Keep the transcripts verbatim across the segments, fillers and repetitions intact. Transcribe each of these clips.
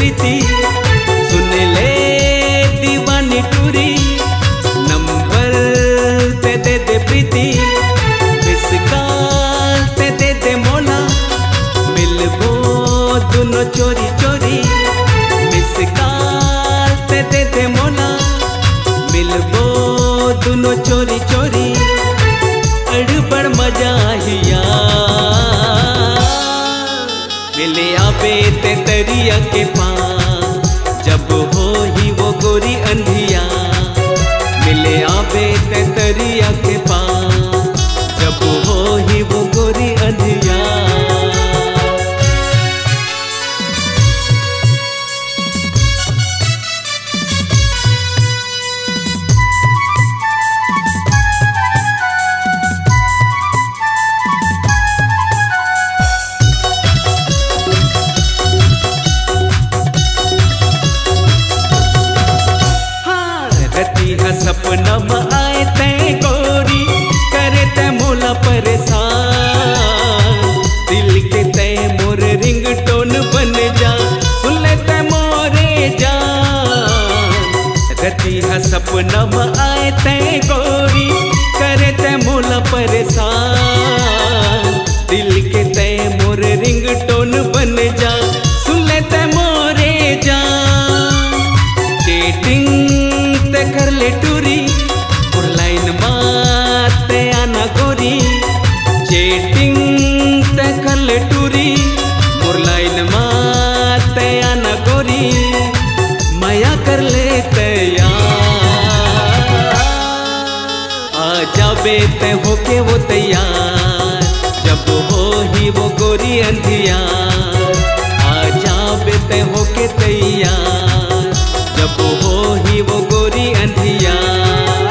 प्रीति, सुन ले दीवानी टूरी, नंबर ते दे दे प्रीति, मिस कॉल ते दे दे मोला, मिलबो दोनों चोरी चोरी, मिस कॉल ते दे दे मोला, मिलबो दोनों चोरी चोरी, अड़बड़ मजा हिया मिले आबे ते दरिया के पास, जब हो ही वो गोरी अंधिया, मिले आबे ते दरिया के पास, जब हो ही वो गोरी अंधिया। सपना में आए ते गोरी, करे ते मोला परेशान, दिल के ते मोर रिंगटोन बन जा, सुन ले ते मोरे जान। रती है सपना में आए ते गोरी, करे ते मोला परेशान, दिल के ते मोर रिंगटोन बन जा, सुन ले ते मोरे जान। चेटिंग ते कर ले टूरी, और लाइन माते आना गोरी, चेटिंग ते कर ले टूरी, और लाइन माते आना गोरी, माया कर ले तैयार, आ जाबे ते होके वो तैयार, जब हो ही वो गोरी अंधियार, आ जाबे ते होके तैयार, जब हो ही वो गोरी अंधियार।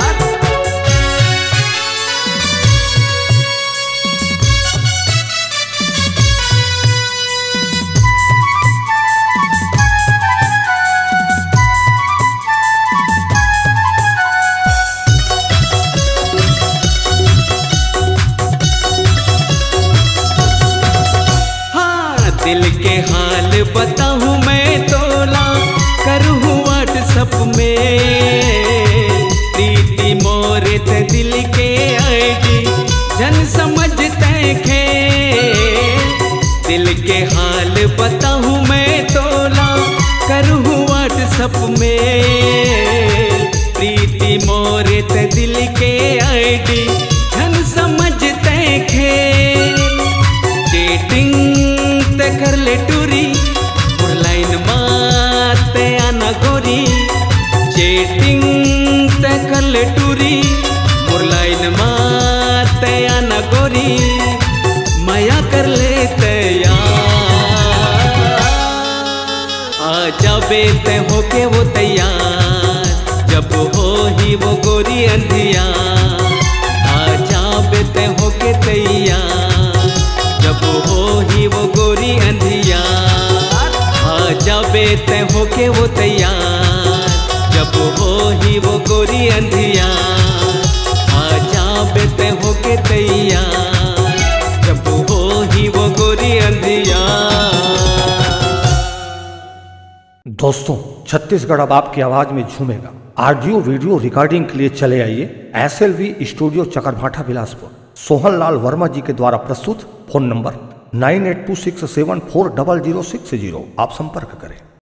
हाँ दिल के हाल बताऊं मैं तोला, करूँ व्हाट्सएप में, प्रीति मोरे ते दिल के आईडी, जन समझते खे, दिल के हाल बताऊं मैं तोला, करूँ व्हाट्सएप में, प्रीति मोरे ते दिल के आईडी, जन समझते खे। चेटिंग ते कर ले टूरी, और लाइन माते आना गोरी, चेटिंग ते कर ले टूरी, और लाइन माते आना गोरी, माया कर ले तैयार, आ जाबे ते होके वो तैयार, जब हो ही वो गोरी अंधियार, आ जाबे ते होके तैयार, जब हो ही वो गोरी अंधियार, आ जाबे ते होके वो तैयार, जब हो ही वो गोरी अंधियार, आ जाबे ते होके तैयार, जब हो ही वो गोरी अंधियार। दोस्तों, छत्तीसगढ़ अब आपकी आवाज में झूमेगा। ऑडियो वीडियो रिकॉर्डिंग के लिए चले आइए S L V studio Chakarbhata Bilaspur. Sohan Lal Verma ji के द्वारा प्रस्तुत। Phone number nine eight two six seven four double zero six zero. आप संपर्क करें।